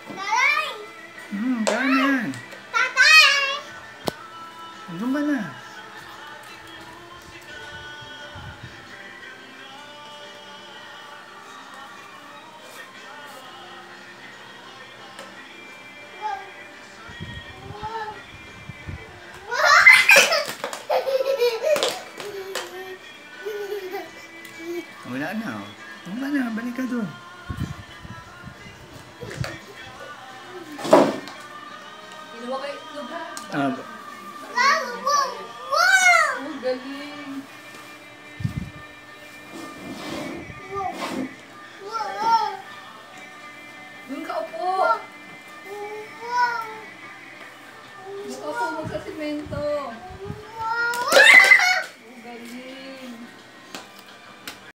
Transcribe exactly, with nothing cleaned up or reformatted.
Tatay! Hmm, kaya na yan. Tatay! Doon ka na. Wala na, oh. Doon ka na, balik ka doon. Inuwa kayo itlog ha? Ah, Wow! Wow! Wow! Oh, galing. Wow! Doon ka upo. Wow! Doon ka upo, magsasimento.